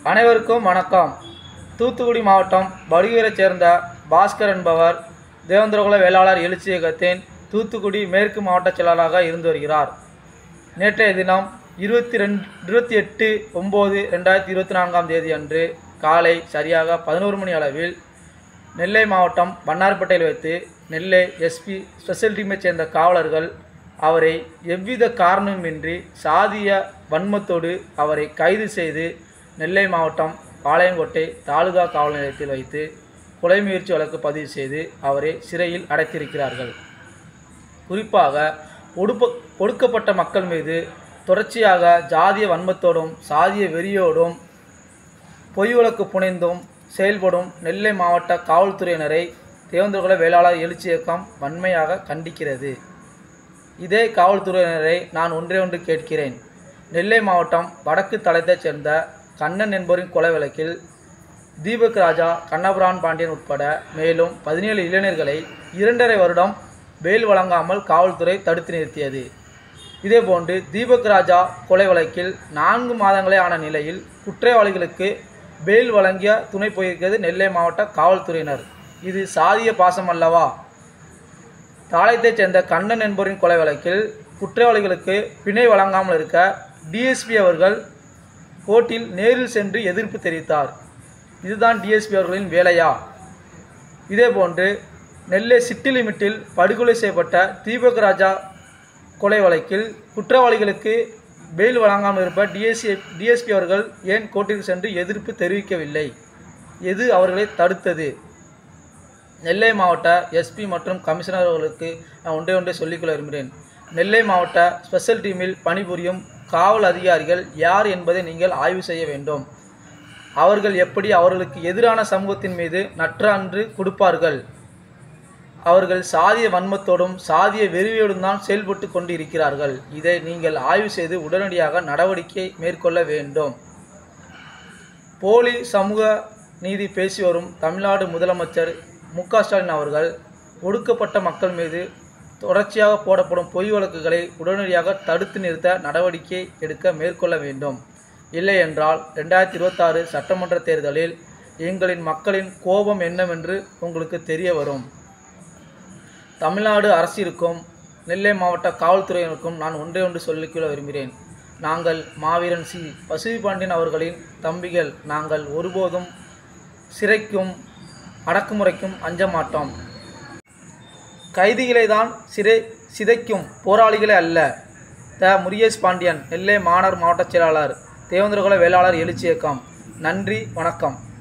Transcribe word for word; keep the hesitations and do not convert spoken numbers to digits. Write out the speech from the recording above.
அனைவருக்கும் வணக்கம். தூத்துக்குடி மாவட்டம் படுகையைச் சேர்ந்த பாஸ்கர் என்பவர் தேவேந்திரகுல வேளாளர் எழுச்சி இயக்கத்தின் தூத்துக்குடி மேற்கு மாவட்ட செயலாளராக இருந்து வருகிறார். நேற்றைய தினம் இருபத்தி ரெண்டு இருபத்தி எட்டு ஒம்பது ரெண்டாயிரத்தி இருபத்தி நான்காம் தேதி அன்று காலை சரியாக பதினோரு மணி அளவில் நெல்லை மாவட்டம் வண்ணார்பேட்டையில் வைத்து நெல்லை எஸ்பி ஸ்பெஷல் டீமைச் சேர்ந்த காவலர்கள் அவரை எவ்வித காரணமின்றி சாதிய வன்மத்தோடு அவரை கைது செய்து நெல்லை மாவட்டம் பாளையங்கோட்டை தாலுகா காவல் நிலையத்தில் வைத்து கொலை முயற்சி வழக்கு பதிவு செய்து அவரை சிறையில் அடைத்திருக்கிறார்கள். குறிப்பாக ஒடுப்ப ஒடுக்கப்பட்ட மக்கள் மீது தொடர்ச்சியாக ஜாதிய வன்மத்தோடும் சாதிய வெறியோடும் பொய் வழக்கு புனைந்தும் செயல்படும் நெல்லை மாவட்ட காவல்துறையினரை தேவேந்திரகுல வேளாளர் எழுச்சி இயக்கம் வன்மையாக கண்டிக்கிறது. இதே காவல்துறையினரை நான் ஒன்றே ஒன்று கேட்கிறேன். நெல்லை மாவட்டம் வடக்கு தளத்தைச் சேர்ந்த கண்ணன் என்பவரின் கொலை வழக்கில் தீபக் ராஜா, கண்ணபுரான் பாண்டியன் உட்பட மேலும் பதினேழு இளைஞர்களை இரண்டரை வருடம் பெயில் வழங்காமல் காவல்துறை தடுத்து நிறுத்தியது. இதேபோன்று தீபக் ராஜா கொலை வழக்கில் நான்கு மாதங்களே ஆன நிலையில் குற்றவாளிகளுக்கு பெயில் வழங்கிய துணை போயிருக்கிறது நெல்லை மாவட்ட காவல்துறையினர். இது சாதிய பாசம் அல்லவா? தாளையத்தைச் சேர்ந்த கண்ணன் என்பவரின் கொலை வழக்கில் குற்றவாளிகளுக்கு பிணை வழங்காமல் இருக்க டிஎஸ்பி அவர்கள் கோர்ட்டில் நேரில் சென்று எதிர்ப்பு தெரிவித்தார். இதுதான் டிஎஸ்பி அவர்களின் வேலையா? இதேபோன்று நெல்லை சிட்டி லிமிட்டில் படுகொலை செய்யப்பட்ட தீபக் ராஜா கொலை வழக்கில் குற்றவாளிகளுக்கு பெயில் வழங்காமல் இருப்ப டிஎஸ்சி டிஎஸ்பி அவர்கள் ஏன் கோர்ட்டில் சென்று எதிர்ப்பு தெரிவிக்கவில்லை? எது அவர்களை தடுத்தது? நெல்லை மாவட்ட எஸ்பி மற்றும் கமிஷனர் அவர்களுக்கு நான் ஒன்றே ஒன்றே சொல்லிக்கொள்ள விரும்புகிறேன். நெல்லை மாவட்ட ஸ்பெஷல் டீமில் பணிபுரியும் காவல் அதிகாரிகள் யார் என்பதை நீங்கள் ஆய்வு செய்ய வேண்டும். அவர்கள் எப்படி அவர்களுக்கு எதிரான சமூகத்தின் மீது நற்றான்று கொடுப்பார்கள்? அவர்கள் சாதிய வன்மத்தோடும் சாதிய வெறியோடும் தான் செயல்பட்டு கொண்டு இருக்கிறார்கள். இதை நீங்கள் ஆய்வு செய்து உடனடியாக நடவடிக்கை மேற்கொள்ள வேண்டும். போலி சமூக நீதி பேசி வரும் தமிழ்நாடு முதலமைச்சர் மு க ஸ்டாலின் அவர்கள் ஒடுக்கப்பட்ட மக்கள் மீது தொடர்ச்சியாக போடப்படும் பொய் வழக்குகளை உடனடியாக தடுத்து நிறுத்த நடவடிக்கை எடுக்க மேற்கொள்ள வேண்டும். இல்லை என்றால் ரெண்டாயிரத்தி இருபத்தாறு சட்டமன்ற தேர்தலில் எங்களின் மக்களின் கோபம் என்னவென்று உங்களுக்கு தெரிய வரும். தமிழ்நாடு அரசிற்கும் நெல்லை மாவட்ட காவல்துறையினருக்கும் நான் ஒன்றே ஒன்று சொல்லிக்கொள்ள விரும்புகிறேன். நாங்கள் மாவீரன் சி பசுவி பாண்டியன் அவர்களின் தம்பிகள். நாங்கள் ஒருபோதும் சிறைக்கும் அடக்குமுறைக்கும் அஞ்ச மாட்டோம். கைதிகளை தான் சிறை சிதைக்கும் போராளிகளே அல்ல. த முருகேஷ் பாண்டியன், நெல்லை மாநகர் மாவட்ட செயலாளர், தேவேந்திரகுல வேளாளர் எழுச்சி இயக்கம். நன்றி, வணக்கம்.